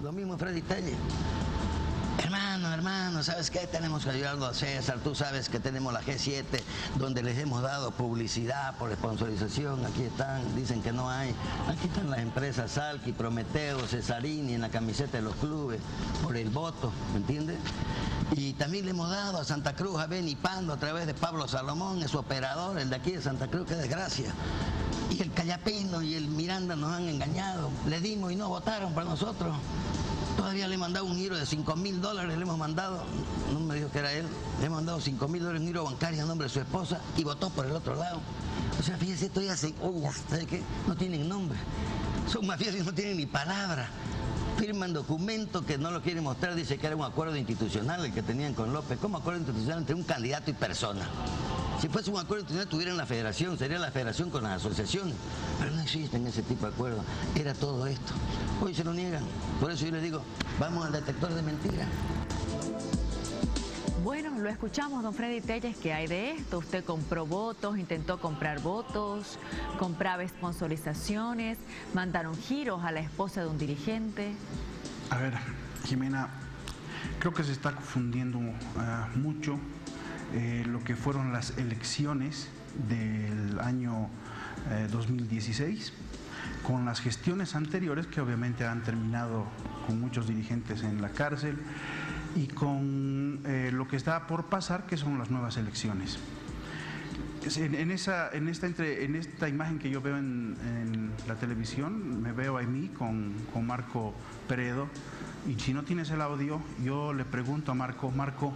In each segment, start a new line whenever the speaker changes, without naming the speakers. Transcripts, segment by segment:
Lo mismo Freddy Telle. Hermano, ¿sabes qué? Tenemos que ayudarlo a César. Tú sabes que tenemos la G7, donde les hemos dado publicidad por sponsorización. Aquí están, dicen que no hay. Aquí están las empresas Salki, Prometeo, Cesarini en la camiseta de los clubes, por el voto, ¿me entiendes? Y también le hemos dado a Santa Cruz, a Beni Pando, a través de Pablo Salomón, es su operador, el de aquí de Santa Cruz, qué desgracia. Y el Callapino y el Miranda nos han engañado. Le dimos y no votaron para nosotros. Todavía le he mandado un giro de $5.000, le hemos mandado, no me dijo que era él, le he mandado $5.000 en giro bancario a nombre de su esposa y votó por el otro lado. O sea, fíjese, esto ya se... ¿sabe qué? No tienen nombre. Son mafiosos y no tienen ni palabra. Firman documentos que no lo quieren mostrar, dice que era un acuerdo institucional el que tenían con López. ¿Cómo acuerdo institucional entre un candidato y persona? Si fuese un acuerdo institucional, tuvieran la federación, sería la federación con las asociaciones. Pero no existen ese tipo de acuerdos. Era todo esto. Hoy se lo niegan. Por eso yo les digo, vamos al detector de mentiras.
Bueno, lo escuchamos, don Freddy Telles, ¿qué hay de esto? Usted compró votos, intentó comprar votos, compraba sponsorizaciones, mandaron giros a la esposa de un dirigente.
A ver, Jimena, creo que se está confundiendo mucho lo que fueron las elecciones del año 2016 con las gestiones anteriores que obviamente han terminado con muchos dirigentes en la cárcel y con lo que está por pasar, que son las nuevas elecciones. En esta imagen que yo veo en la televisión, me veo a mí con Marco Peredo, y si no tienes el audio, yo le pregunto a Marco,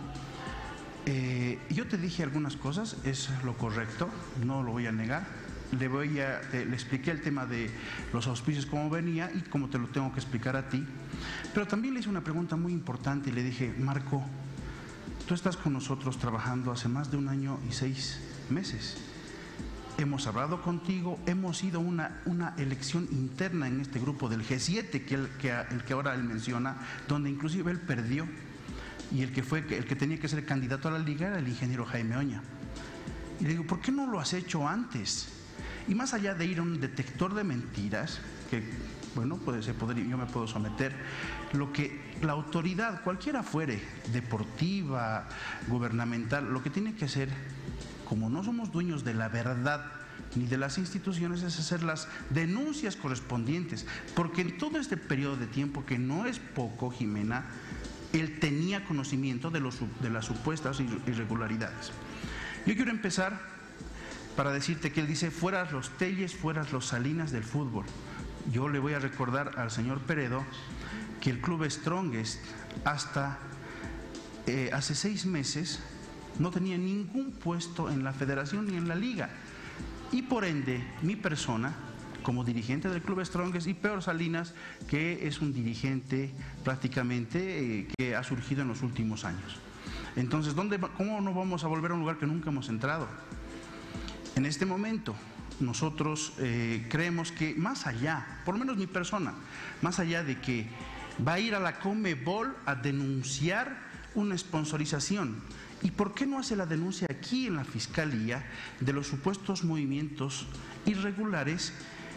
yo te dije algunas cosas, es lo correcto, no lo voy a negar. Le expliqué el tema de los auspicios, cómo venía y cómo te lo tengo que explicar a ti. Pero también le hice una pregunta muy importante y le dije, Marco, tú estás con nosotros trabajando hace más de 1 año y 6 meses. Hemos hablado contigo, hemos ido a una elección interna en este grupo del G7, el que ahora él menciona, donde inclusive él perdió. Y el que tenía que ser candidato a la liga era el ingeniero Jaime Oña. Y le digo, ¿por qué no lo has hecho antes? Y más allá de ir a un detector de mentiras, que bueno, yo me puedo someter, lo que la autoridad, cualquiera fuere, deportiva, gubernamental, lo que tiene que hacer, como no somos dueños de la verdad ni de las instituciones, es hacer las denuncias correspondientes, porque en todo este periodo de tiempo, que no es poco, Jimena, él tenía conocimiento de las supuestas irregularidades. Yo quiero empezar para decirte que él dice, fueras los Telles, fueras los Salinas del fútbol. Yo le voy a recordar al señor Peredo que el club Strongest hasta hace 6 meses no tenía ningún puesto en la federación ni en la liga. Y por ende, mi persona, como dirigente del club Strongest, y peor Salinas, que es un dirigente prácticamente que ha surgido en los últimos años. Entonces, ¿cómo no vamos a volver a un lugar que nunca hemos entrado? En este momento, nosotros creemos que más allá, por lo menos mi persona, más allá de que va a ir a la Conmebol a denunciar una sponsorización, ¿y por qué no hace la denuncia aquí en la Fiscalía de los supuestos movimientos irregulares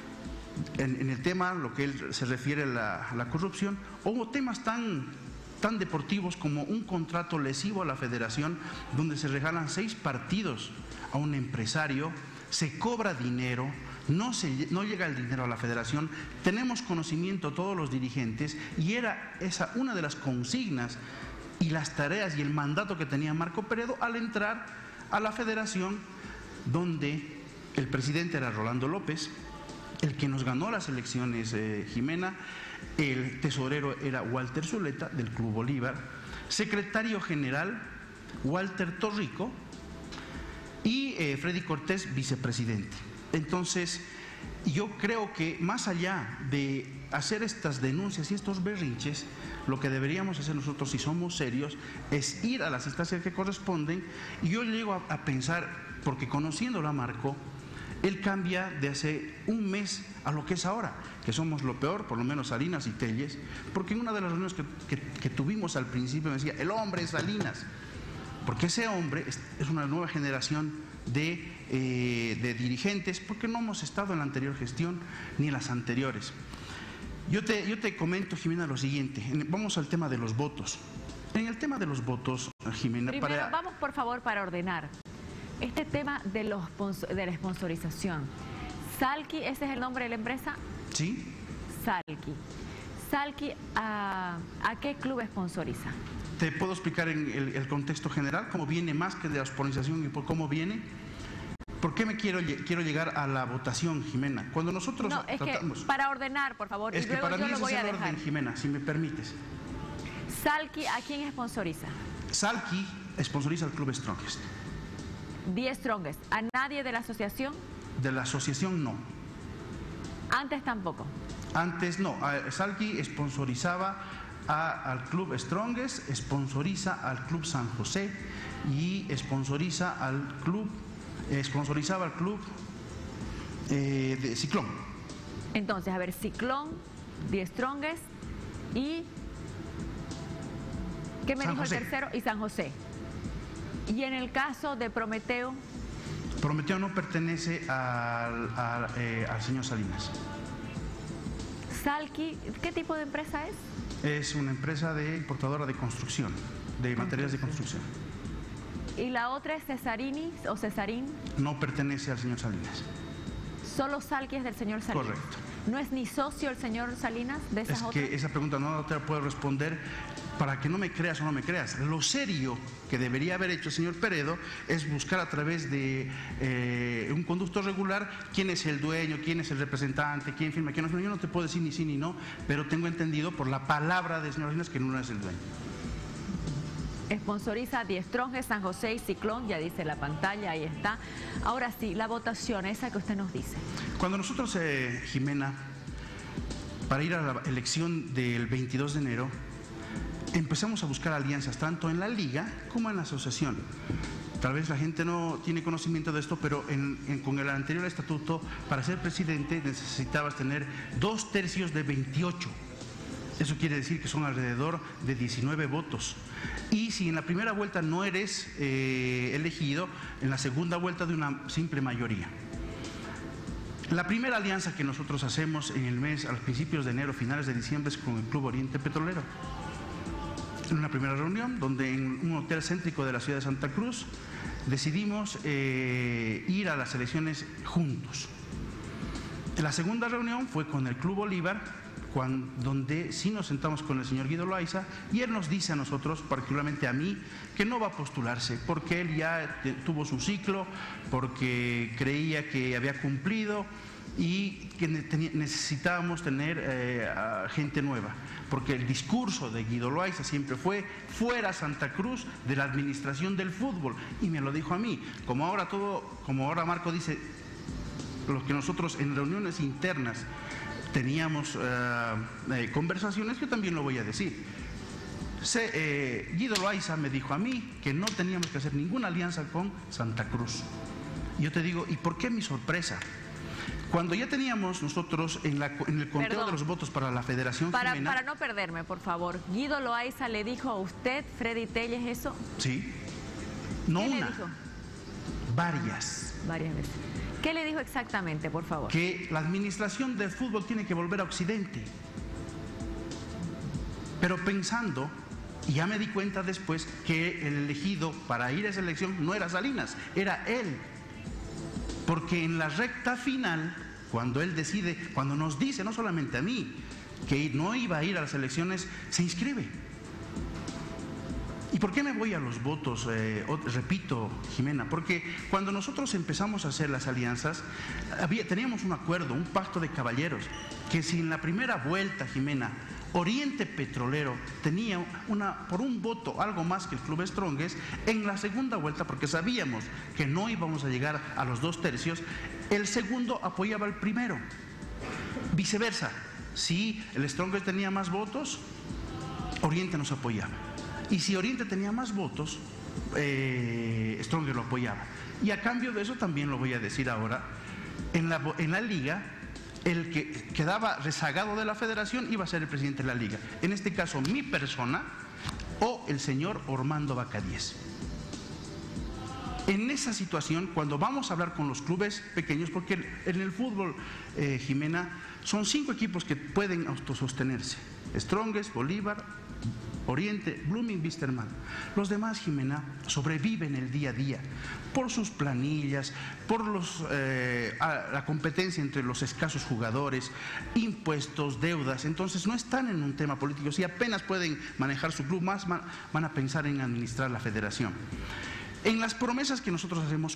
en el tema, lo que él se refiere a la corrupción, o temas tan deportivos como un contrato lesivo a la federación donde se regalan 6 partidos a un empresario, se cobra dinero, no llega el dinero a la federación, tenemos conocimiento todos los dirigentes, y era esa una de las consignas y las tareas y el mandato que tenía Marco Peredo al entrar a la federación, donde el presidente era Rolando López, el que nos ganó las elecciones, Jimena, el tesorero era Walter Zuleta del Club Bolívar, secretario general Walter Torrico y Freddy Cortés, vicepresidente. Entonces, yo creo que más allá de hacer estas denuncias y estos berrinches, lo que deberíamos hacer nosotros, si somos serios, es ir a las instancias que corresponden. Y yo llego a pensar, porque conociéndolo a Marco, él cambia de hace 1 mes a lo que es ahora, que somos lo peor, por lo menos Salinas y Telles, porque en una de las reuniones que tuvimos al principio me decía, el hombre es Salinas, porque ese hombre es una nueva generación de dirigentes, porque no hemos estado en la anterior gestión ni en las anteriores. Yo te comento, Jimena, lo siguiente. Vamos al tema de los votos. En el tema de los votos, Jimena...
Primero, vamos por favor para ordenar. Este tema de la sponsorización. Salki, ¿ese es el nombre de la empresa?
Sí.
Salki. Salki, ¿a qué club sponsoriza?
Te puedo explicar en el contexto general, cómo viene más que de la sponsorización y por cómo viene. ¿Por qué quiero llegar a la votación, Jimena? Cuando nosotros
tratamos... que para ordenar, por favor,
es
y luego
que para
yo
mí
lo voy a dejar.
Orden, Jimena, si me permites.
Salki, ¿a quién sponsoriza?
Salki sponsoriza al Club Strongest.
The Strongest. ¿A nadie de la asociación?
De la asociación no.
Antes tampoco.
Antes no. Salki sponsorizaba al Club Strongest, sponsoriza al Club San José y sponsorizaba al club de Ciclón.
Entonces, a ver, Ciclón, The Strongest y... ¿Qué me dijo el tercero? Y San José. Y en el caso de Prometeo...
Prometeo no pertenece al señor Salinas.
Salki, ¿qué tipo de empresa es?
Es una empresa importadora de construcción, de materiales de construcción.
¿Y la otra es Cesarini o Cesarín?
No pertenece al señor Salinas.
¿Solo Salki es del señor Salinas?
Correcto.
¿No es ni socio el señor Salinas de esas otras?
Es que esa pregunta no te la puedo responder para que no me creas o no me creas. Lo serio que debería haber hecho el señor Peredo es buscar a través de un conducto regular quién es el dueño, quién es el representante, quién firma, quién no firma. Yo no te puedo decir ni sí ni no, pero tengo entendido por la palabra del señor Salinas que no es el dueño.
Sponsoriza The Strongest, San José y Ciclón, ya dice la pantalla, ahí está. Ahora sí, la votación, esa que usted nos dice.
Cuando nosotros, Jimena, para ir a la elección del 22 de enero, empezamos a buscar alianzas tanto en la liga como en la asociación. Tal vez la gente no tiene conocimiento de esto, pero con el anterior estatuto, para ser presidente necesitabas tener 2/3 de 28. Eso quiere decir que son alrededor de 19 votos. Y si en la primera vuelta no eres elegido, en la segunda vuelta de una simple mayoría. La primera alianza que nosotros hacemos en el mes, a los principios de enero, finales de diciembre, es con el Club Oriente Petrolero. En una primera reunión, donde en un hotel céntrico de la ciudad de Santa Cruz, decidimos ir a las elecciones juntos. La segunda reunión fue con el Club Bolívar, donde sí nos sentamos con el señor Guido Loaiza y él nos dice a nosotros, particularmente a mí, que no va a postularse porque él ya tuvo su ciclo, porque creía que había cumplido y que necesitábamos tener gente nueva, porque el discurso de Guido Loaiza siempre fue fuera Santa Cruz de la administración del fútbol, y me lo dijo a mí. Como ahora Marco dice, lo que nosotros en reuniones internas teníamos conversaciones, yo también lo voy a decir. Guido Loaiza me dijo a mí que no teníamos que hacer ninguna alianza con Santa Cruz. Y yo te digo, ¿y por qué mi sorpresa? Cuando ya teníamos nosotros en el conteo de los votos para la Federación Jimena...
Para no perderme, por favor, ¿Guido Loaiza le dijo a usted, Freddy Telles, eso?
Sí. No
¿Qué
una.
le dijo?
Varias.
Varias veces. ¿Qué le dijo exactamente, por favor?
Que la administración del fútbol tiene que volver a Occidente. Pero pensando, y ya me di cuenta después, que el elegido para ir a esa elección no era Salinas, era él. Porque en la recta final, cuando él decide, cuando nos dice, no solamente a mí, que no iba a ir a las elecciones, se inscribe. ¿Y por qué me voy a los votos? Repito, Jimena, porque cuando nosotros empezamos a hacer las alianzas, teníamos un acuerdo, un pacto de caballeros, que si en la primera vuelta, Jimena, Oriente Petrolero tenía por un voto algo más que el Club Strongest, en la segunda vuelta, porque sabíamos que no íbamos a llegar a los 2/3, el segundo apoyaba al primero. Viceversa, si el Strongest tenía más votos, Oriente nos apoyaba. Y si Oriente tenía más votos, Strongest lo apoyaba. Y a cambio de eso, también lo voy a decir ahora, en la liga, el que quedaba rezagado de la federación iba a ser el presidente de la liga. En este caso, mi persona o el señor Ormando Bacadíes. En esa situación, cuando vamos a hablar con los clubes pequeños, porque en el fútbol, Jimena, son 5 equipos que pueden autosostenerse: Strongest, Bolívar, Oriente, Blooming, Wisterman. Los demás, Jimena, sobreviven el día a día por sus planillas, por la competencia entre los escasos jugadores, impuestos, deudas. Entonces no están en un tema político. Si apenas pueden manejar su club, más van a pensar en administrar la federación. En las promesas que nosotros hacemos,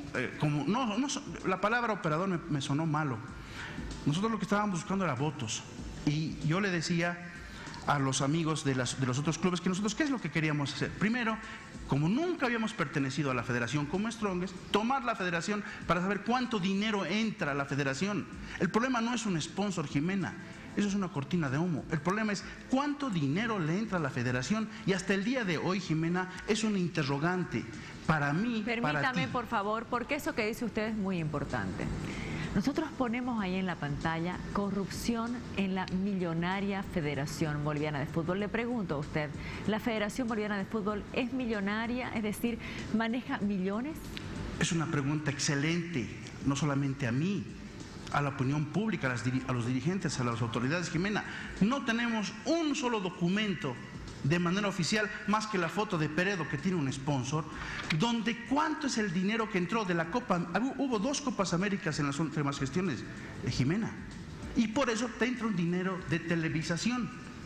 la palabra operador me sonó malo. Nosotros lo que estábamos buscando era votos. Y yo le decía a los amigos de los otros clubes que nosotros, ¿qué es lo que queríamos hacer? Primero, como nunca habíamos pertenecido a la federación como Strongest, tomar la federación para saber cuánto dinero entra a la federación. El problema no es un sponsor, Jimena, eso es una cortina de humo. El problema es cuánto dinero le entra a la federación, y hasta el día de hoy, Jimena, es un interrogante para mí, para ti.
Permítame, por favor, porque eso que dice usted es muy importante. Nosotros ponemos ahí en la pantalla corrupción en la millonaria Federación Boliviana de Fútbol. Le pregunto a usted, ¿la Federación Boliviana de Fútbol es millonaria? Es decir, ¿maneja millones?
Es una pregunta excelente, no solamente a mí, a la opinión pública, a los dirigentes, a las autoridades. Jimena, no tenemos un solo documento de manera oficial, más que la foto de Peredo, que tiene un sponsor, donde cuánto es el dinero que entró de la Copa. Hubo 2 Copas Américas en las últimas gestiones, Jimena, y por eso te entra un dinero de televisación.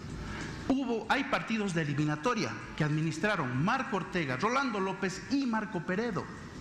Hay partidos de eliminatoria que administraron Marco Ortega, Rolando López y Marco Peredo.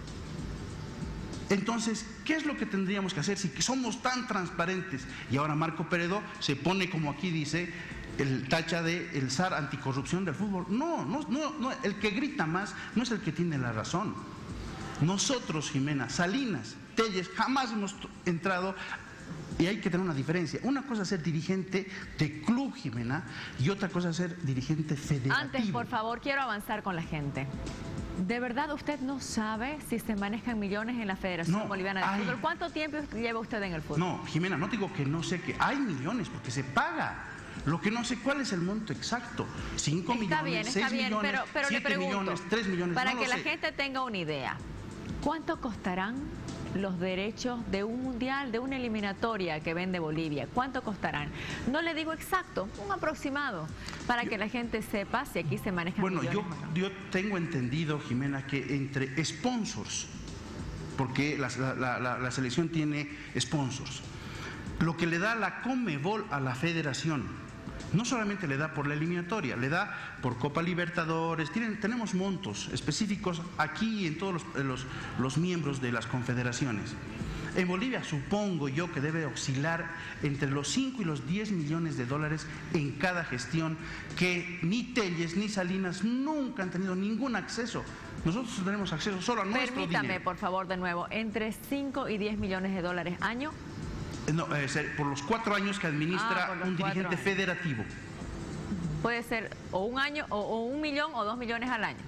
Entonces, ¿qué es lo que tendríamos que hacer si somos tan transparentes? Y ahora Marco Peredo se pone, como aquí dice, el tacha de el zar anticorrupción del fútbol. No, el que grita más no es el que tiene la razón. Nosotros, Jimena, Salinas, Telles, jamás hemos entrado, y hay que tener una diferencia. Una cosa es ser dirigente de club, Jimena, y otra cosa es ser dirigente federativo.
Antes, por favor, quiero avanzar con la gente. ¿De verdad usted no sabe si se manejan millones en la Federación Boliviana de Fútbol? ¿Cuánto tiempo lleva usted en el fútbol?
No, Jimena, no digo que no sé que hay millones, porque se paga. Lo que no sé cuál es el monto exacto. 5 millones, 6 millones,
pero
7
le pregunto,
millones, 3 millones.
para
no
que la
sé.
gente tenga una idea, ¿cuánto costarán los derechos de un mundial, de una eliminatoria que vende Bolivia? ¿Cuánto costarán? No le digo exacto, un aproximado, para que la gente sepa si aquí se manejan millones o no.
Yo tengo entendido, Jimena, que entre sponsors, porque la selección tiene sponsors, lo que le da la Conmebol a la federación, no solamente le da por la eliminatoria, le da por Copa Libertadores. Tenemos montos específicos aquí y en todos los miembros de las confederaciones. En Bolivia supongo yo que debe oscilar entre los 5 y los 10 millones de dólares en cada gestión, que ni Telles ni Salinas nunca han tenido ningún acceso. Nosotros tenemos acceso solo a nuestro dinero.
Permítame, por favor, de nuevo, entre 5 y 10 millones de dólares año.
No, por los 4 años que administra un dirigente federativo.
Puede ser o un año, o 1 millón o 2 millones al año.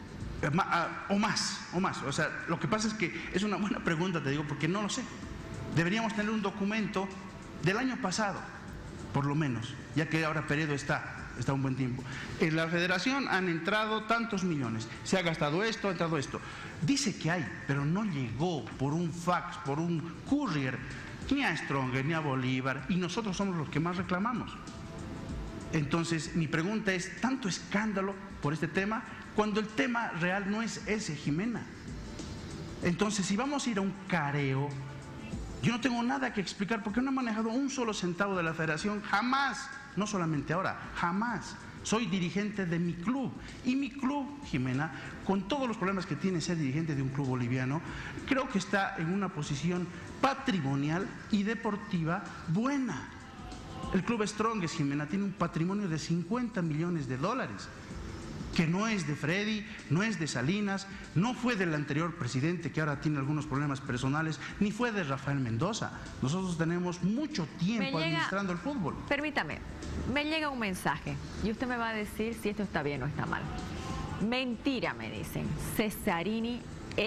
O más. O sea, lo que pasa es que es una buena pregunta, te digo, porque no lo sé. Deberíamos tener un documento del año pasado, por lo menos, ya que ahora Peredo está un buen tiempo. En la federación han entrado tantos millones, se ha gastado esto, ha entrado esto. Dice que hay, pero no llegó por un fax, por un courier, ni a Stronger, ni a Bolívar, y nosotros somos los que más reclamamos. Entonces, mi pregunta es, ¿tanto escándalo por este tema cuando el tema real no es ese, Jimena? Entonces, si vamos a ir a un careo, yo no tengo nada que explicar porque no he manejado un solo centavo de la federación, jamás, no solamente ahora, jamás. Soy dirigente de mi club, y mi club, Jimena, con todos los problemas que tiene ser dirigente de un club boliviano, creo que está en una posición patrimonial y deportiva buena. El club Strongest, Jimena, tiene un patrimonio de 50 millones de dólares, que no es de Freddy, no es de Salinas, no fue del anterior presidente, que ahora tiene algunos problemas personales, ni fue de Rafael Mendoza. Nosotros tenemos mucho tiempo administrando el fútbol.
Permítame, me llega un mensaje y usted me va a decir si esto está bien o está mal. Mentira, me dicen. Cesarines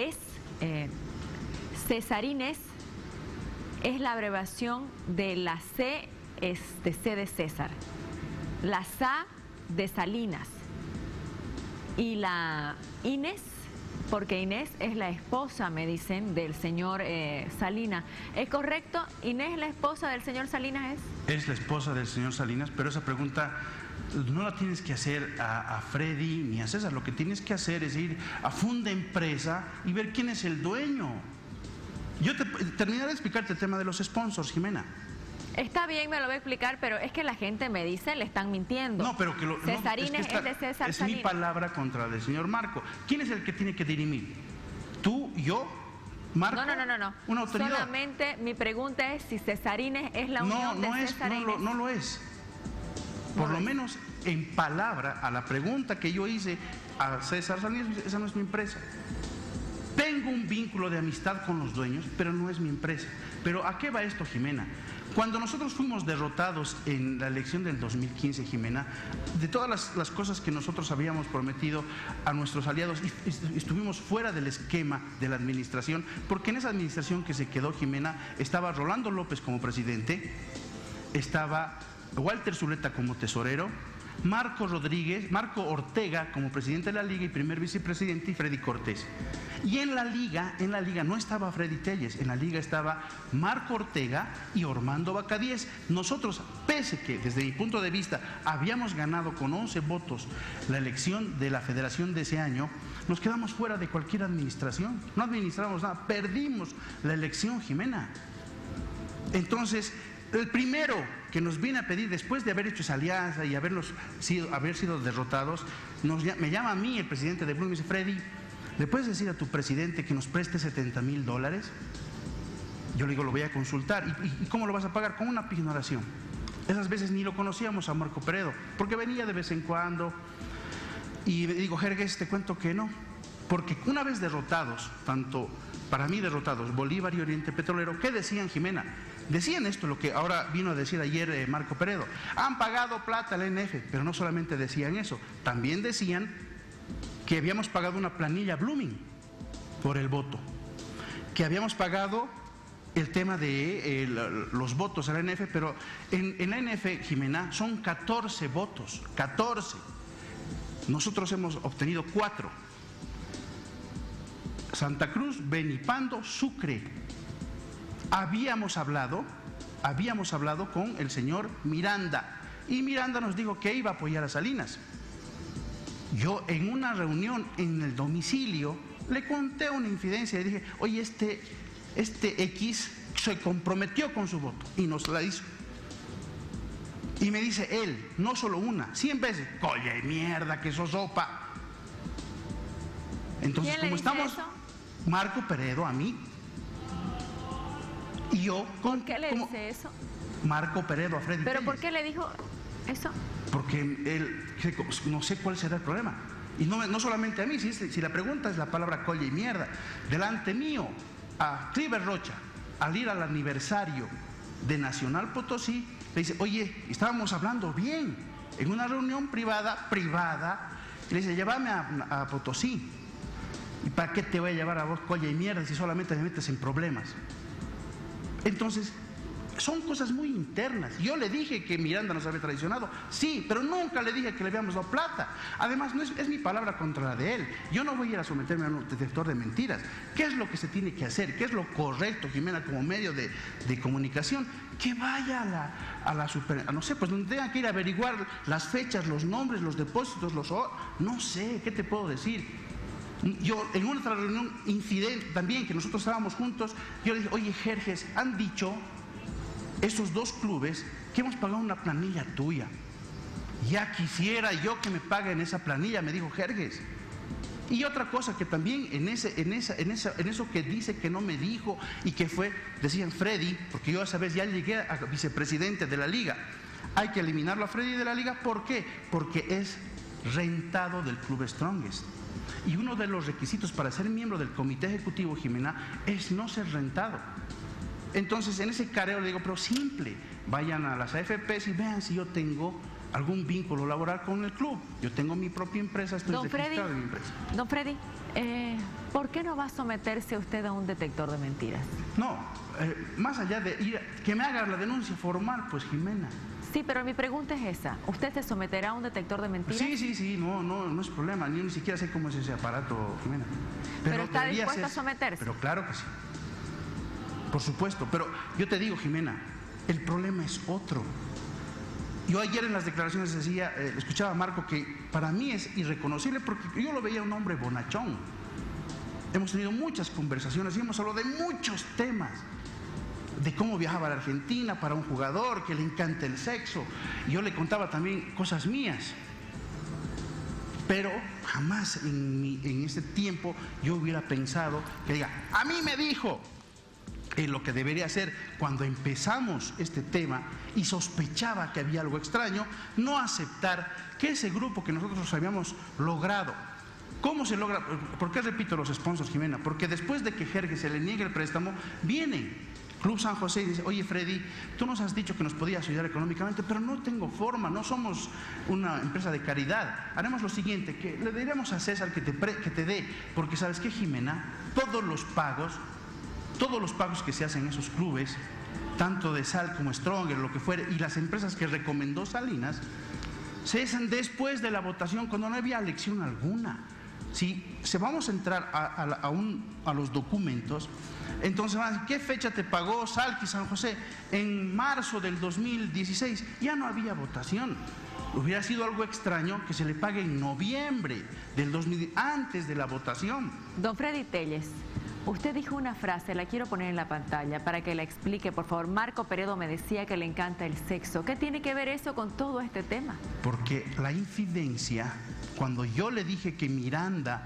es la abreviación de la C, de C de César, la SA de Salinas, y la Inés porque Inés es la esposa, me dicen, del señor Salinas. ¿Es correcto? ¿Inés la esposa del señor Salinas es?
Es la esposa del señor Salinas, pero esa pregunta no la tienes que hacer a Freddy ni a César. Lo que tienes que hacer es ir a Funda Empresa y ver quién es el dueño. Yo terminaré de explicarte el tema de los sponsors, Jimena.
Está bien, me lo voy a explicar, pero es que la gente me dice, le están mintiendo.
No, pero que lo...
Cesarines es de César
Es
Salinas.
mi palabra contra la del señor Marco. ¿Quién es el que tiene que dirimir? ¿Tú, yo, Marco?
No.
¿Una autoridad?
Solamente mi pregunta es si Cesarines es la unión de César e Inés.
No lo es. Por lo menos en palabra, a la pregunta que yo hice a César Salinas, esa no es mi empresa. Tengo un vínculo de amistad con los dueños, pero no es mi empresa. Pero ¿a qué va esto, Jimena? Cuando nosotros fuimos derrotados en la elección del 2015, Jimena, de todas las cosas que nosotros habíamos prometido a nuestros aliados, estuvimos fuera del esquema de la administración, porque en esa administración que se quedó, Jimena, estaba Rolando López como presidente, estaba Walter Zuleta como tesorero, Marco Ortega como presidente de la Liga y primer vicepresidente, y Freddy Cortés. Y en la Liga no estaba Freddy Telles, en la Liga estaba Marco Ortega y Ormando Bacadíez. Nosotros, pese que desde mi punto de vista habíamos ganado con 11 votos la elección de la federación de ese año, nos quedamos fuera de cualquier administración, no administramos nada, perdimos la elección, Jimena. Entonces, el primero que nos viene a pedir, después de haber hecho esa alianza y haber sido derrotados, me llama a mí el presidente de Bloom y me dice: Freddy, ¿le puedes decir a tu presidente que nos preste $70,000? Yo le digo: lo voy a consultar. ¿Y cómo lo vas a pagar? Con una pignoración. Esas veces ni lo conocíamos a Marco Peredo, porque venía de vez en cuando. Y le digo: Jerjes, te cuento que no. Porque una vez derrotados, tanto para mí derrotados, Bolívar y Oriente Petrolero, ¿qué decían, Jimena? Decían esto, lo que ahora vino a decir ayer Marco Peredo: han pagado plata al NF, pero no solamente decían eso, también decían que habíamos pagado una planilla Blooming por el voto, que habíamos pagado el tema de los votos a la NF, pero en la NF, Jimena, son 14 votos, 14. Nosotros hemos obtenido 4. Santa Cruz, Benipando, Sucre. Habíamos hablado con el señor Miranda, y Miranda nos dijo que iba a apoyar a Salinas. Yo en una reunión en el domicilio le conté una infidencia y dije: oye, este X se comprometió con su voto y nos la hizo. Y me dice él, no solo una, 100 veces: colle mierda, que sos sopa. Entonces,
¿quién le dice eso?
Marco Peredo a mí. Y yo
¿Por qué le dice eso?
Marco Peredo a Freddy
¿Pero
Telles.
por qué le dijo eso?
Porque él, no sé cuál será el problema. Y no solamente a mí, si la pregunta es la palabra colle y mierda, delante mío, a Cliver Rocha, al ir al aniversario de Nacional Potosí, le dice: oye, estábamos hablando bien, en una reunión privada, y le dice: llévame a Potosí. ¿Y para qué te voy a llevar a vos, colle y mierda, si solamente me metes en problemas? Entonces, son cosas muy internas. Yo le dije que Miranda nos había traicionado, sí, pero nunca le dije que le habíamos dado plata. Además, no es mi palabra contra la de él. Yo no voy a ir a someterme a un detector de mentiras. ¿Qué es lo que se tiene que hacer? ¿Qué es lo correcto, Jimena, como medio de comunicación? Que vaya no sé, pues donde tenga que ir a averiguar las fechas, los nombres, los depósitos, no sé, ¿qué te puedo decir? Yo en una otra reunión, incidente también, que nosotros estábamos juntos, yo le dije: oye, Jerjes, han dicho esos dos clubes que hemos pagado una planilla tuya. Ya quisiera yo que me paguen esa planilla, me dijo Jerjes. Y otra cosa que también en eso que dice que no me dijo y que fue, decían Freddy, porque yo esa vez ya llegué a vicepresidente de la Liga. Hay que eliminarlo a Freddy de la Liga. ¿Por qué? Porque es rentado del Club Strongest. Y uno de los requisitos para ser miembro del comité ejecutivo, Jimena, es no ser rentado. Entonces, en ese careo le digo: pero simple, vayan a las AFPs y vean si yo tengo algún vínculo laboral con el club. Yo tengo mi propia empresa, estoy registrado en mi empresa.
Don Freddy, ¿por qué no va a someterse usted a un detector de mentiras?
No, más allá de ir, que me haga la denuncia formal, pues, Jimena.
Sí, pero mi pregunta es esa. ¿Usted se someterá a un detector de mentiras?
Sí, no es problema. Ni siquiera sé cómo es ese aparato, Jimena.
Pero está dispuesto a someterse.
Pero claro que sí. Por supuesto. Pero yo te digo, Jimena, el problema es otro. Yo ayer en las declaraciones decía, escuchaba a Marco que para mí es irreconocible porque yo lo veía un hombre bonachón. Hemos tenido muchas conversaciones y hemos hablado de muchos temas. De cómo viajaba a la Argentina para un jugador que le encanta el sexo. Yo le contaba también cosas mías. Pero jamás en este tiempo yo hubiera pensado que diga, a mí me dijo. Lo que debería hacer cuando empezamos este tema y sospechaba que había algo extraño, no aceptar que ese grupo que nosotros habíamos logrado. ¿Cómo se logra? ¿Por qué repito los sponsors, Jimena? Porque después de que Jerge se le niegue el préstamo, viene Club San José y dice, oye Freddy, tú nos has dicho que nos podías ayudar económicamente, pero no tengo forma, no somos una empresa de caridad. Haremos lo siguiente, que le diremos a César que te dé, porque ¿sabes qué, Jimena? Todos los pagos que se hacen en esos clubes, tanto de Sal como Stronger, lo que fuere, y las empresas que recomendó Salinas, se hacen después de la votación, cuando no había elección alguna. Si vamos a entrar a los documentos, entonces van a decir, ¿qué fecha te pagó Salki San José? En marzo del 2016, ya no había votación. Hubiera sido algo extraño que se le pague en noviembre del 2000, antes de la votación.
Don Freddy Telles, usted dijo una frase, la quiero poner en la pantalla para que la explique, por favor. Marco Peredo me decía que le encanta el sexo. ¿Qué tiene que ver eso con todo este tema?
Porque la infidencia, cuando yo le dije que Miranda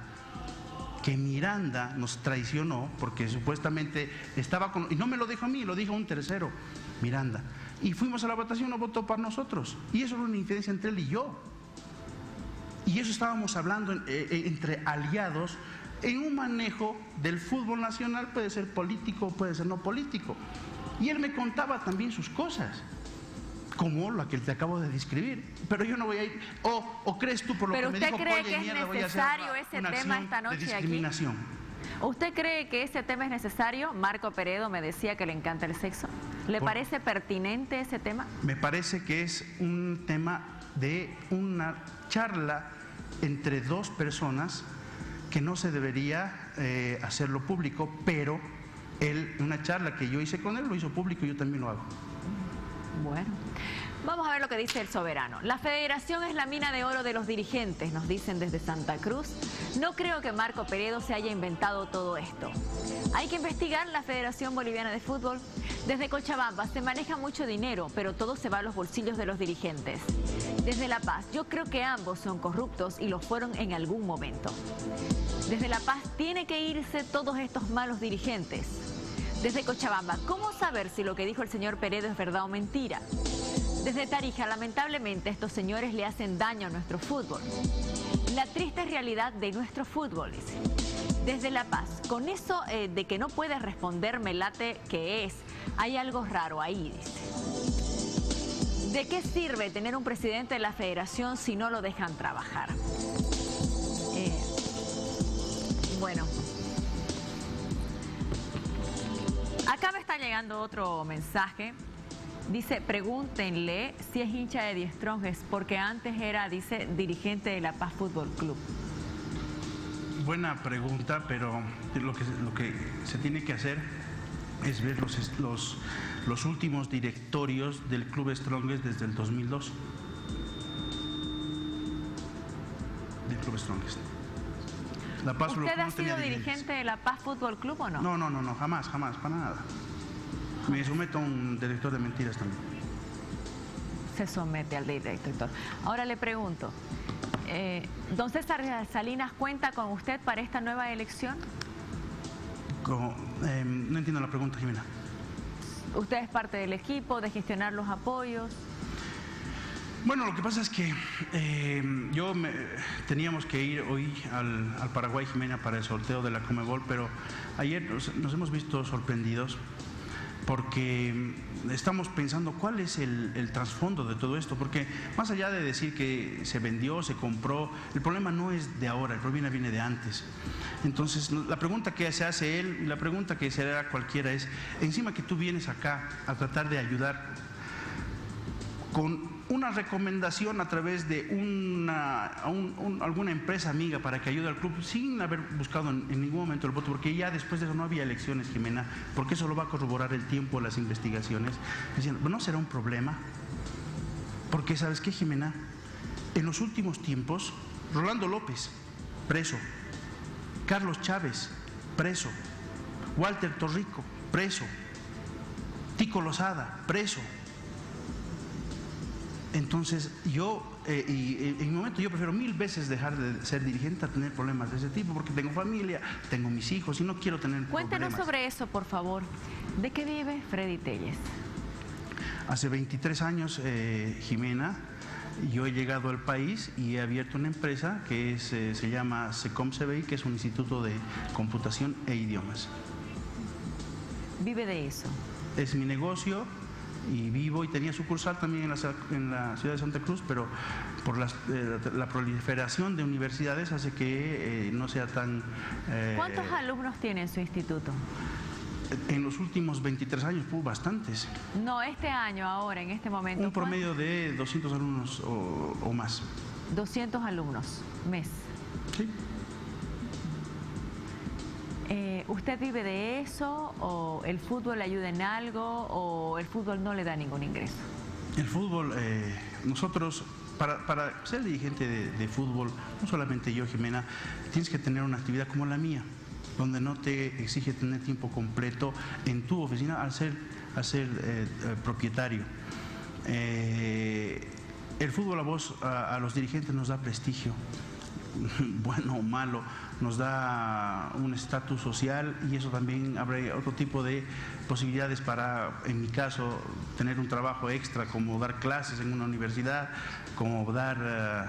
nos traicionó, porque supuestamente estaba con... Y no me lo dijo a mí, lo dijo a un tercero, Miranda. Y fuimos a la votación, no votó para nosotros. Y eso era una infidencia entre él y yo. Y eso estábamos hablando entre aliados, en un manejo del fútbol nacional, puede ser político, puede ser no político. Y él me contaba también sus cosas, como la que te acabo de describir. Pero yo no voy a ir, o crees tú por lo que me dijo,
¿Pero usted cree que es necesario ese tema esta noche aquí? ¿Usted cree que ese tema es necesario? Marco Peredo me decía que le encanta el sexo. ¿Le parece pertinente ese tema?
Me parece que es un tema de una charla entre dos personas que no se debería hacerlo público, pero él, una charla que yo hice con él, lo hizo público y yo también lo hago.
Bueno, vamos a ver lo que dice el soberano. La federación es la mina de oro de los dirigentes, nos dicen desde Santa Cruz. No creo que Marco Peredo se haya inventado todo esto. Hay que investigar la Federación Boliviana de Fútbol. Desde Cochabamba se maneja mucho dinero, pero todo se va a los bolsillos de los dirigentes. Desde La Paz, yo creo que ambos son corruptos y lo fueron en algún momento. Desde La Paz tiene que irse todos estos malos dirigentes. Desde Cochabamba, ¿cómo saber si lo que dijo el señor Peredo es verdad o mentira? Desde Tarija, lamentablemente estos señores le hacen daño a nuestro fútbol. La triste realidad de nuestro fútbol, dice. Desde La Paz, con eso de que no puedes responder, me late que hay algo raro ahí, dice. ¿De qué sirve tener un presidente de la federación si no lo dejan trabajar? Bueno. Acá me está llegando otro mensaje. Dice, pregúntenle si es hincha de Die Strongest, porque antes era, dice, dirigente de La Paz Fútbol Club.
Buena pregunta, pero lo que se tiene que hacer es ver los últimos directorios del Club Strongest desde el 2002. Del Club Strongest. La Paz
¿Usted ha sido dirigente de La Paz Fútbol Club o no?
No, jamás, para nada. Me someto a un director de mentiras también.
Se somete al director. Ahora le pregunto, ¿don César Salinas cuenta con usted para esta nueva elección?
No entiendo la pregunta, Jimena.
¿Usted es parte del equipo, de gestionar los apoyos?
Bueno, lo que pasa es que teníamos que ir hoy al Paraguay, Jimena, para el sorteo de la Conmebol, pero ayer nos hemos visto sorprendidos porque estamos pensando cuál es el trasfondo de todo esto, porque más allá de decir que se vendió, se compró, el problema no es de ahora, el problema viene de antes. Entonces, la pregunta que se hace él y la pregunta que se hará cualquiera es, encima que tú vienes acá a tratar de ayudar con una recomendación a través de alguna empresa amiga para que ayude al club, sin haber buscado en ningún momento el voto, porque ya después de eso no había elecciones, Jimena, porque eso lo va a corroborar el tiempo, las investigaciones. Decían, ¿no será un problema? Porque, ¿sabes qué, Jimena? En los últimos tiempos, Rolando López, preso; Carlos Chávez, preso; Walter Torrico, preso; Tico Lozada, preso. Entonces yo, en mi momento, yo prefiero 1000 veces dejar de ser dirigente a tener problemas de ese tipo, porque tengo familia, tengo mis hijos y no quiero tener
Cuéntenos
problemas.
sobre eso, por favor. ¿De qué vive Freddy Telles?
Hace 23 años, Jimena, yo he llegado al país y he abierto una empresa que se llama SECOM-CBI, que es un instituto de computación e idiomas.
¿Vive de eso?
Es mi negocio y vivo, y tenía sucursal también en la ciudad de Santa Cruz, pero por la proliferación de universidades hace que no sea tan...
¿Cuántos alumnos tiene en su instituto?
En los últimos 23 años, bastantes.
No, este año, ahora, en este momento.
Un promedio de 200 alumnos o más.
200 alumnos, mes.
Sí.
¿Usted vive de eso, o el fútbol le ayuda en algo, o el fútbol no le da ningún ingreso?
El fútbol, nosotros, para ser dirigente de fútbol, no solamente yo, Jimena, tienes que tener una actividad como la mía, donde no te exige tener tiempo completo en tu oficina al ser propietario. El fútbol a los dirigentes nos da prestigio, bueno o malo, nos da un estatus social, y eso también abre otro tipo de posibilidades para, en mi caso, tener un trabajo extra, como dar clases en una universidad, como dar...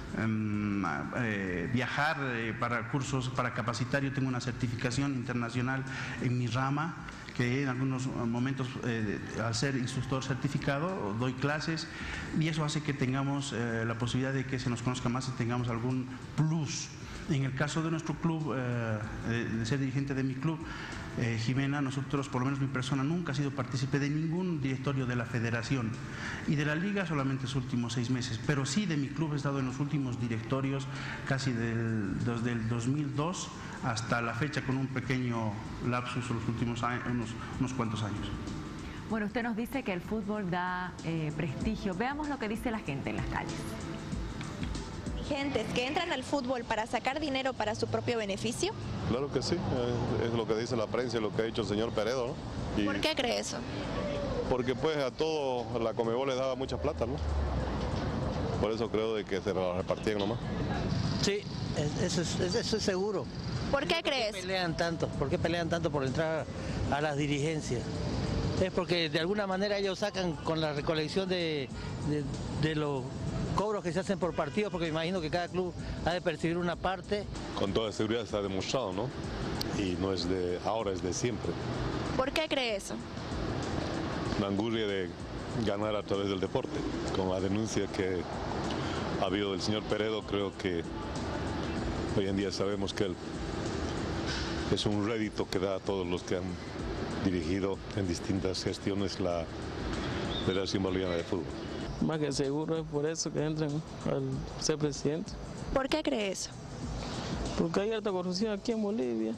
viajar para cursos, para capacitar. Yo tengo una certificación internacional en mi rama, que en algunos momentos, al ser instructor certificado, doy clases, y eso hace que tengamos la posibilidad de que se nos conozca más y tengamos algún plus. En el caso de nuestro club, de ser dirigente de mi club, Jimena, nosotros, por lo menos mi persona, nunca ha sido partícipe de ningún directorio de la federación, y de la liga solamente los últimos 6 meses, pero sí de mi club he estado en los últimos directorios, casi desde el 2002 hasta la fecha, con un pequeño lapsus los últimos años, unos cuantos años.
Bueno, usted nos dice que el fútbol da prestigio. Veamos lo que dice la gente en las calles.
Dirigentes que entran al fútbol para sacar dinero para su propio beneficio.
Claro que sí, es lo que dice la prensa y lo que ha dicho el señor Peredo, ¿no?
¿Por qué cree eso?
Porque pues a todo la Conmebol les daba mucha plata, ¿no? Por eso creo de que se la repartían nomás.
Sí, eso es seguro.
¿Por qué crees?
¿Por qué pelean tanto por entrar a las dirigencias? Es porque de alguna manera ellos sacan con la recolección de los cobros que se hacen por partido, porque me imagino que cada club ha de percibir una parte.
Con toda seguridad está demostrado, ¿no? Y no es de ahora, es de siempre.
¿Por qué cree eso?
Una angurria de ganar a través del deporte. Con la denuncia que ha habido del señor Peredo, creo que hoy en día sabemos que él es un rédito que da a todos los que han dirigido en distintas gestiones la Federación Boliviana de Fútbol.
Más que seguro es por eso que entran al ser presidente.
¿Por qué cree eso?
Porque hay alta corrupción aquí en Bolivia.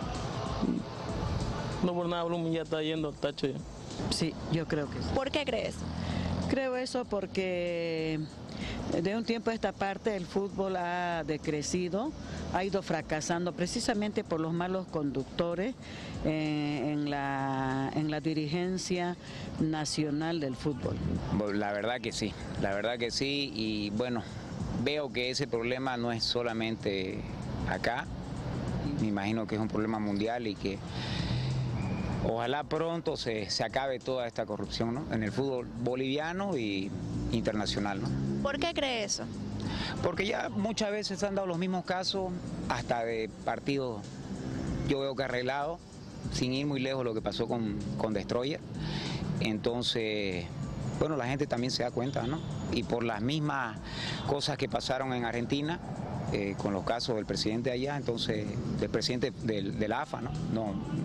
No por nada Blumen ya está yendo al tacho ya.
Sí, yo creo que sí.
¿Por qué crees?
Creo eso porque de un tiempo a esta parte el fútbol ha decrecido, ha ido fracasando precisamente por los malos conductores en la dirigencia nacional del fútbol.
La verdad que sí, y bueno, veo que ese problema no es solamente acá, me imagino que es un problema mundial y que ojalá pronto se acabe toda esta corrupción, ¿no? En el fútbol boliviano y internacional, ¿no?
¿Por qué cree eso?
Porque ya muchas veces se han dado los mismos casos, hasta de partidos, yo veo que arreglado, sin ir muy lejos lo que pasó con Destroyer. Entonces, bueno, la gente también se da cuenta, ¿no? Y por las mismas cosas que pasaron en Argentina, con los casos del presidente allá, entonces, del presidente de la AFA, ¿no?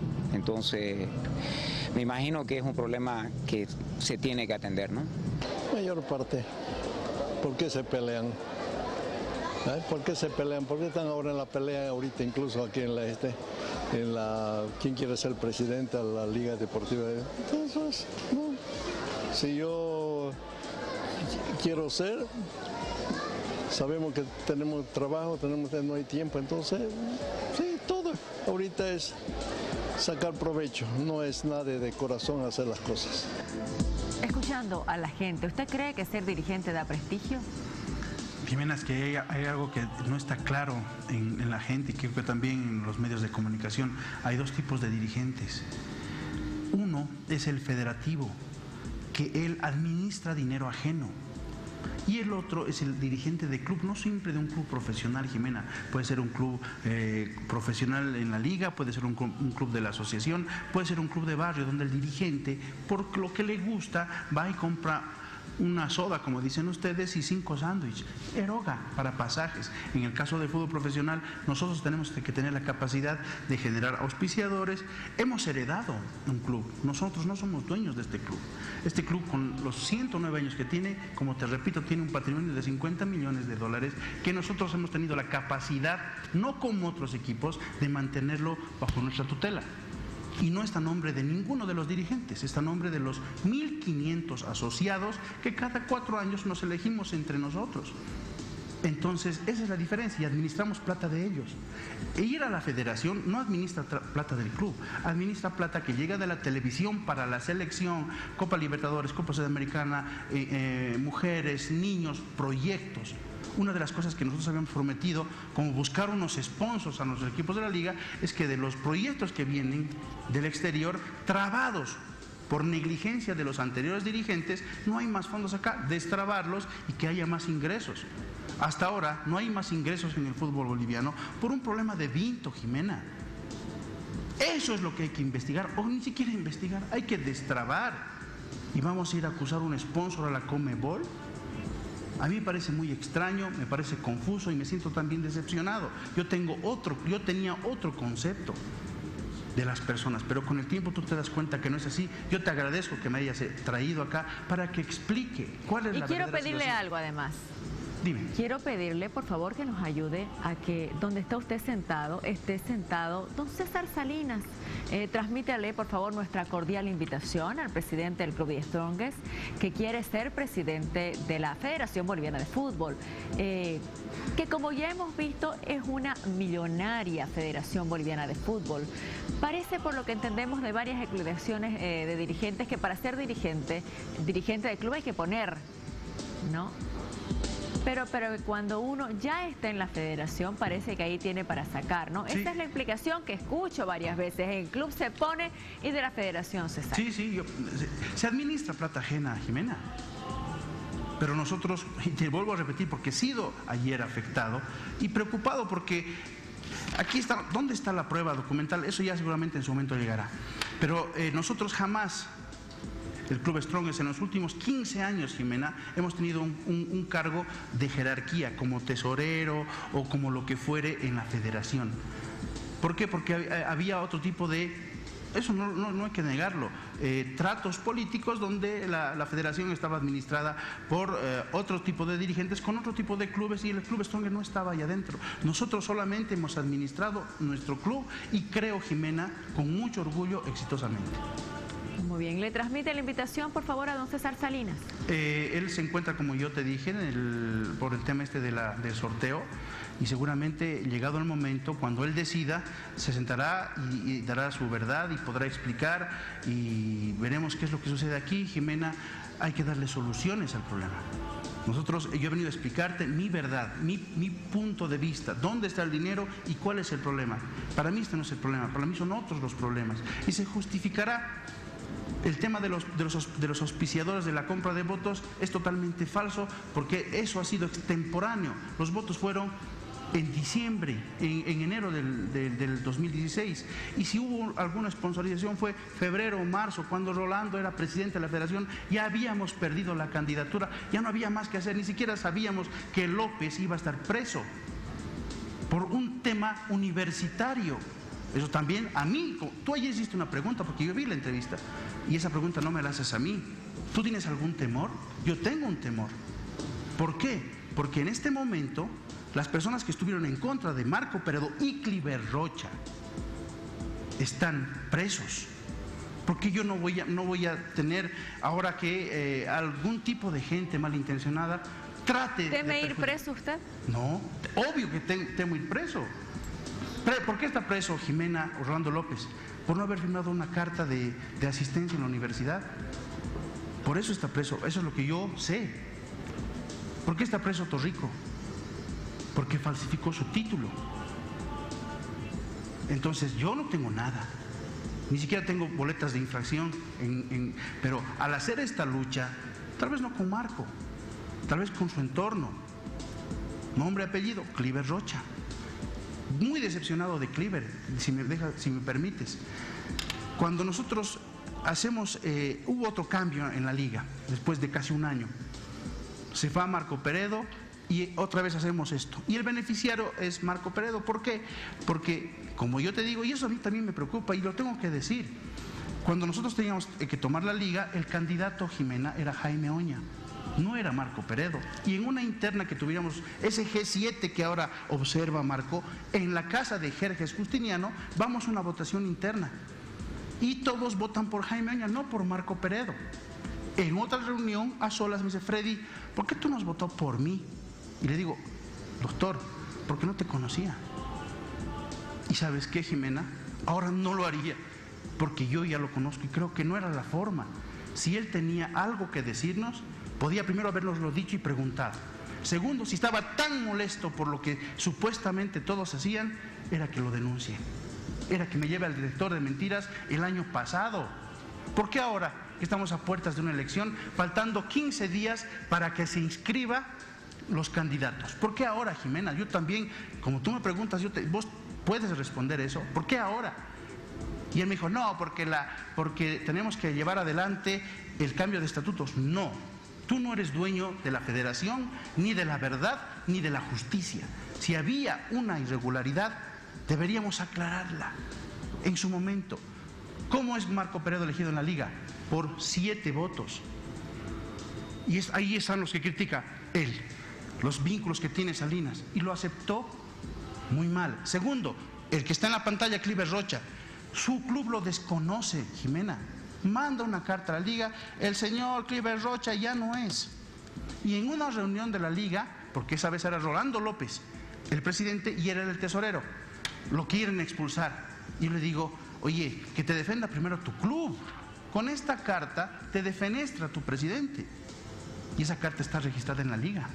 Entonces, me imagino que es un problema que se tiene que atender, ¿no?
mayor parte. ¿Por qué se pelean? ¿Por qué se pelean? ¿Por qué están ahora en la pelea ahorita, incluso aquí en quién quiere ser presidente de la Liga Deportiva? Entonces, no. Si yo quiero ser, sabemos que tenemos trabajo, no hay tiempo, entonces, sí, todo ahorita es sacar provecho, no es nada de corazón hacer las cosas.
Escuchando a la gente, ¿usted cree que ser dirigente da prestigio?
Jimena, es que hay algo que no está claro en la gente y creo que también en los medios de comunicación. Hay dos tipos de dirigentes. Uno es el federativo, que él administra dinero ajeno. Y el otro es el dirigente de club, no siempre de un club profesional, Jimena. Puede ser un club profesional en la liga, puede ser un club de la asociación, puede ser un club de barrio, donde el dirigente, por lo que le gusta, va y compra una soda, como dicen ustedes, y 5 sándwiches, eroga para pasajes. En el caso del fútbol profesional, nosotros tenemos que tener la capacidad de generar auspiciadores. Hemos heredado un club, nosotros no somos dueños de este club. Este club, con los 109 años que tiene, como te repito, tiene un patrimonio de $50 millones, que nosotros hemos tenido la capacidad, no como otros equipos, de mantenerlo bajo nuestra tutela. Y no está a nombre de ninguno de los dirigentes, está a nombre de los 1.500 asociados que cada 4 años nos elegimos entre nosotros. Entonces, esa es la diferencia, y administramos plata de ellos. E ir a la federación no administra plata del club, administra plata que llega de la televisión para la selección, Copa Libertadores, Copa Sudamericana, mujeres, niños, proyectos. Una de las cosas que nosotros habíamos prometido, como buscar unos sponsors a nuestros equipos de la liga, es que de los proyectos que vienen del exterior, trabados por negligencia de los anteriores dirigentes, no hay más fondos acá, destrabarlos y que haya más ingresos. Hasta ahora no hay más ingresos en el fútbol boliviano por un problema de viento, Jimena. Eso es lo que hay que investigar, o ni siquiera investigar, hay que destrabar. Y vamos a ir a acusar un sponsor a la Conmebol. A mí me parece muy extraño, me parece confuso y me siento también decepcionado. Yo tenía otro concepto de las personas, pero con el tiempo tú te das cuenta que no es así. Yo te agradezco que me hayas traído acá para que explique cuál es la verdadera situación.
Y quiero pedirle algo además.
Dime.
Quiero pedirle, por favor, que nos ayude a que donde está usted sentado, esté sentado don César Salinas. Transmítale, por favor, nuestra cordial invitación al presidente del Club The Strongest, que quiere ser presidente de la Federación Boliviana de Fútbol, que como ya hemos visto es una millonaria Federación Boliviana de Fútbol. Parece, por lo que entendemos de varias declaraciones de dirigentes, que para ser dirigente del club hay que poner, ¿no? Pero cuando uno ya está en la federación, parece que ahí tiene para sacar, ¿no? Sí. Esta es la explicación que escucho varias veces. El club se pone y de la federación se saca.
Sí, se administra plata ajena, Jimena. Pero nosotros, y te vuelvo a repetir, porque he sido ayer afectado y preocupado porque aquí está, ¿dónde está la prueba documental? Eso ya seguramente en su momento llegará. Pero nosotros jamás... El Club Strongest en los últimos 15 años, Jimena, hemos tenido un cargo de jerarquía como tesorero o como lo que fuere en la federación. ¿Por qué? Porque había otro tipo de, eso no hay que negarlo, tratos políticos donde la federación estaba administrada por otro tipo de dirigentes con otro tipo de clubes y el Club Strongest no estaba ahí adentro. Nosotros solamente hemos administrado nuestro club y creo, Jimena, con mucho orgullo, exitosamente.
Muy bien, le transmite la invitación, por favor, a don César Salinas.
Él se encuentra, como yo te dije, por el tema del sorteo, y seguramente, llegado el momento, cuando él decida, se sentará y dará su verdad y podrá explicar y veremos qué es lo que sucede aquí. Jimena, hay que darle soluciones al problema. Yo he venido a explicarte mi verdad, mi punto de vista, dónde está el dinero y cuál es el problema. Para mí este no es el problema, para mí son otros los problemas y se justificará. El tema de los auspiciadores de la compra de votos es totalmente falso porque eso ha sido extemporáneo. Los votos fueron en diciembre, en enero del 2016. Y si hubo alguna sponsorización fue febrero o marzo, cuando Rolando era presidente de la federación. Ya habíamos perdido la candidatura, ya no había más que hacer, ni siquiera sabíamos que López iba a estar preso por un tema universitario. Eso también a mí, tú ayer hiciste una pregunta porque yo vi la entrevista y esa pregunta no me la haces a mí, ¿Tú tienes algún temor? Yo tengo un temor. ¿Por qué? Porque en este momento las personas que estuvieron en contra de Marco Peredo y Cliver Rocha están presos. Porque yo no voy a tener ahora que algún tipo de gente malintencionada trate de...
¿Teme ir preso usted?
No, obvio que temo ir preso. ¿Por qué está preso Jimena Orlando López? Por no haber firmado una carta de asistencia en la universidad. Por eso está preso, eso es lo que yo sé. ¿Por qué está preso Torrico? Porque falsificó su título. Entonces yo no tengo nada. Ni siquiera tengo boletas de infracción, pero al hacer esta lucha, tal vez no con Marco, tal vez con su entorno, nombre, apellido, Cliver Rocha. Muy decepcionado de Cliver, si me permites. Cuando nosotros hubo otro cambio en la liga, después de casi un año. Se va Marco Peredo y otra vez hacemos esto. Y el beneficiario es Marco Peredo. ¿Por qué? Porque, como yo te digo, y eso a mí también me preocupa y lo tengo que decir, cuando nosotros teníamos que tomar la liga, el candidato, Jimena, era Jaime Oña, no era Marco Peredo. Y en una interna que tuviéramos, ese G7 que ahora observa Marco, en la casa de Jerjes Justiniano, vamos a una votación interna. Y todos votan por Jaime Oña, no por Marco Peredo. En otra reunión, a solas, me dice, Freddy, ¿por qué tú no has votado por mí? Y le digo, doctor, porque no te conocía. ¿Y sabes qué, Jimena? Ahora no lo haría, porque yo ya lo conozco y creo que no era la forma. Si él tenía algo que decirnos, podía primero habernoslo dicho y preguntado. Segundo, si estaba tan molesto por lo que supuestamente todos hacían, era que lo denuncie. Era que me lleve al director de mentiras el año pasado. ¿Por qué ahora que estamos a puertas de una elección, faltando 15 días para que se inscriba los candidatos? ¿Por qué ahora, Jimena? Yo también, como tú me preguntas, vos puedes responder eso. ¿Por qué ahora? Y él me dijo, no, porque tenemos que llevar adelante el cambio de estatutos. No, tú no eres dueño de la federación, ni de la verdad, ni de la justicia. Si había una irregularidad, deberíamos aclararla en su momento. ¿Cómo es Marco Peredo elegido en la liga? Por 7 votos. Y ahí están los que critica él, los vínculos que tiene Salinas, y lo aceptó muy mal. Segundo, el que está en la pantalla, Cliver Rocha, su club lo desconoce, Jimena. Manda una carta a la liga, el señor Cliver Rocha ya no es. Y en una reunión de la liga, porque esa vez era Rolando López, el presidente, y era el tesorero, lo quieren expulsar. Y yo le digo, oye, que te defenda primero tu club. Con esta carta te defenestra tu presidente. Y esa carta está registrada en la liga.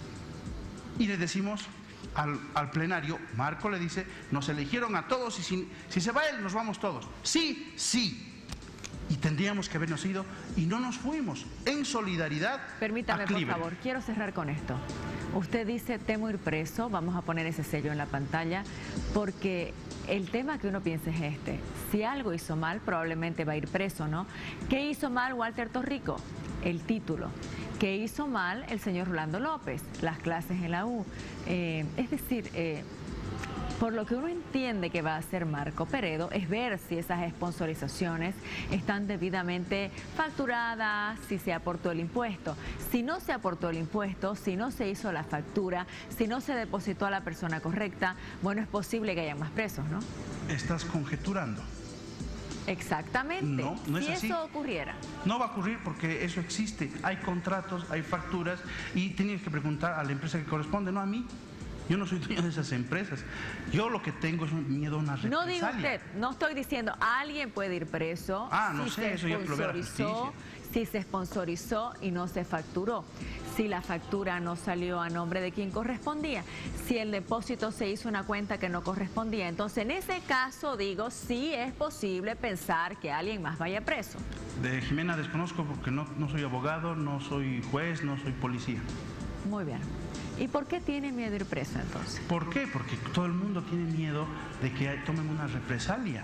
Y le decimos al plenario, Marco le dice, nos eligieron a todos y si se va él, nos vamos todos. Sí, sí. Y tendríamos que habernos ido y no nos fuimos en solidaridad.
Permítame, por favor, quiero cerrar con esto. Usted dice, temo ir preso, vamos a poner ese sello en la pantalla, porque el tema que uno piensa es este. Si algo hizo mal, probablemente va a ir preso, ¿no? ¿Qué hizo mal Walter Torrico? El título. ¿Qué hizo mal el señor Rolando López? Las clases en la U. Es decir, por lo que uno entiende que va a hacer Marco Peredo es ver si esas sponsorizaciones están debidamente facturadas, si se aportó el impuesto. Si no se aportó el impuesto, si no se hizo la factura, si no se depositó a la persona correcta, bueno, es posible que haya más presos, ¿no?
Estás conjeturando.
Exactamente.
No es
si
así.
eso ocurriera.
No va a ocurrir porque eso existe. Hay contratos, hay facturas y tienes que preguntar a la empresa que corresponde, no a mí. Yo no soy dueño de esas empresas. Yo lo que tengo es un miedo a una represalia.
No diga usted, no estoy diciendo alguien puede ir preso.
No sé, eso ya lo ve la justicia.
Si se sponsorizó y no se facturó, si la factura no salió a nombre de quien correspondía, si el depósito se hizo una cuenta que no correspondía. Entonces, en ese caso, digo, sí es posible pensar que alguien más vaya preso.
De Jimena desconozco porque no soy abogado, no soy juez, no soy policía.
Muy bien. ¿Y por qué tiene miedo de ir preso entonces?
¿Por qué? Porque todo el mundo tiene miedo de que tomen una represalia.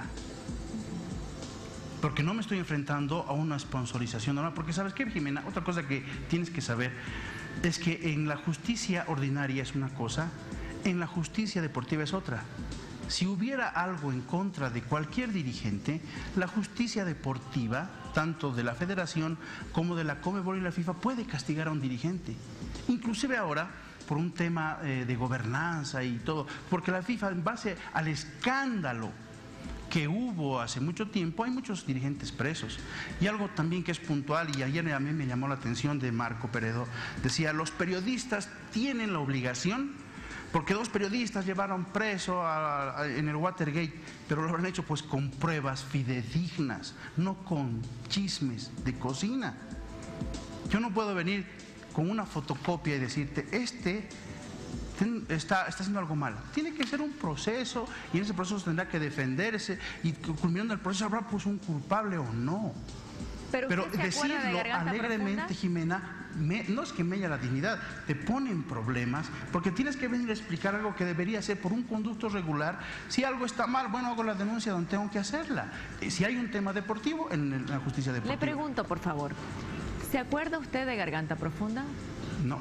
Porque no me estoy enfrentando a una sponsorización normal. Porque ¿sabes qué, Jimena? Otra cosa que tienes que saber es que en la justicia ordinaria es una cosa, en la justicia deportiva es otra. Si hubiera algo en contra de cualquier dirigente, la justicia deportiva tanto de la Federación como de la Conmebol y la FIFA, puede castigar a un dirigente. Inclusive ahora, por un tema de gobernanza y todo, porque la FIFA, en base al escándalo que hubo hace mucho tiempo, hay muchos dirigentes presos. Y algo también que es puntual, y ayer a mí me llamó la atención de Marco Peredo, decía, los periodistas tienen la obligación, porque 2 periodistas llevaron preso en el Watergate, pero lo han hecho pues con pruebas fidedignas, no con chismes de cocina. Yo no puedo venir con una fotocopia y decirte, está haciendo algo malo. Tiene que ser un proceso, y en ese proceso tendrá que defenderse, y culminando el proceso habrá pues un culpable o no. Pero decirlo alegremente, Jimena, no es que mella la dignidad, te pone en problemas, porque tienes que venir a explicar algo que debería ser por un conducto regular. Si algo está mal, bueno, hago la denuncia donde tengo que hacerla. Si hay un tema deportivo, en la justicia deportiva.
Le pregunto, por favor, ¿se acuerda usted de Garganta Profunda?
No.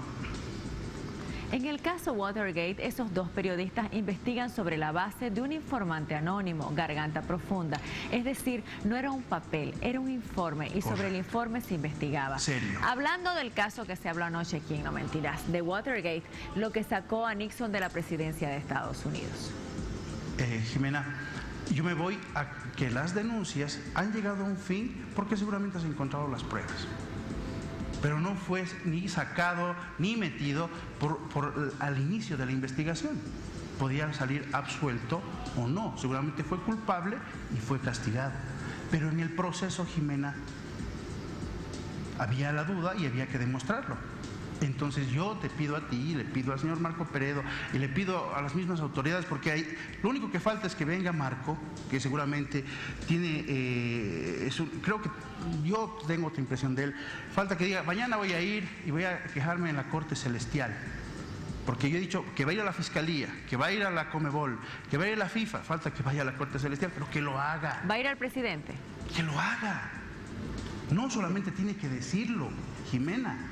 En el caso Watergate, esos 2 periodistas investigan sobre la base de un informante anónimo, Garganta Profunda. Es decir, no era un papel, era un informe, y sobre el informe se investigaba.
¿Serio?
Hablando del caso que se habló anoche aquí, no mentirás, de Watergate, lo que sacó a Nixon de la presidencia de Estados Unidos.
Jimena, yo me voy a que las denuncias han llegado a un fin porque seguramente has encontrado las pruebas. Pero no fue ni sacado ni metido al inicio de la investigación. Podía salir absuelto o no. Seguramente fue culpable y fue castigado. Pero en el proceso, Jimena, había la duda y había que demostrarlo. Entonces yo te pido a ti, le pido al señor Marco Peredo y le pido a las mismas autoridades, porque lo único que falta es que venga Marco, que seguramente tiene, creo que yo tengo otra impresión de él, falta que diga, mañana voy a ir y voy a quejarme en la Corte Celestial, porque yo he dicho que va a ir a la Fiscalía, que va a ir a la Conmebol, que va a ir a la FIFA, falta que vaya a la Corte Celestial, pero que lo haga.
¿Va a ir al presidente?
Que lo haga. No solamente tiene que decirlo, Jimena.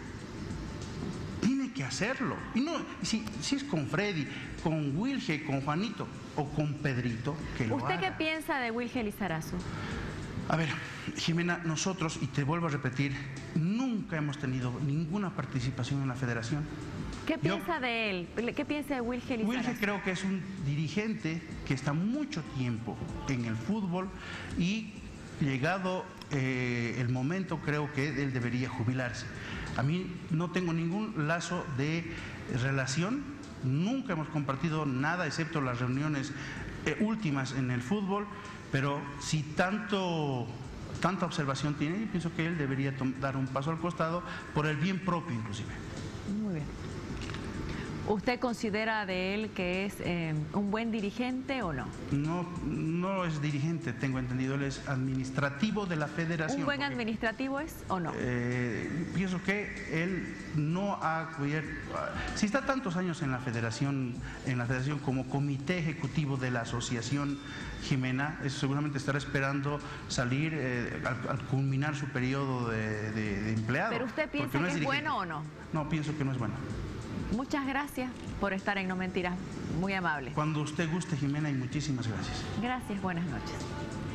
Que hacerlo. Y no, si es con Freddy, con Wilge, con Juanito o con Pedrito, que lo haga.
¿Usted qué piensa de Wilge Lizarazu?
A ver, Jimena, nosotros, y te vuelvo a repetir, nunca hemos tenido ninguna participación en la federación.
¿Qué piensa de él? ¿Qué piensa de Wilge Lizarazu?
Wilge creo que es un dirigente que está mucho tiempo en el fútbol, y llegado el momento, creo que él debería jubilarse. A mí no tengo ningún lazo de relación, nunca hemos compartido nada excepto las reuniones últimas en el fútbol, pero si tanta observación tiene, yo pienso que él debería dar un paso al costado por el bien propio inclusive.
Muy bien. ¿Usted considera de él que es un buen dirigente o no?
No es dirigente, tengo entendido, él es administrativo de la federación.
¿Un buen administrativo es o no?
Pienso que él no ha cubierto, si está tantos años en la federación como comité ejecutivo de la asociación, Jimena, seguramente estará esperando salir al culminar su periodo de empleado.
¿Pero usted piensa que es bueno o no?
No, pienso que no es bueno.
Muchas gracias por estar en No Mentiras, muy amable.
Cuando usted guste, Jimena, y muchísimas gracias.
Gracias, buenas noches.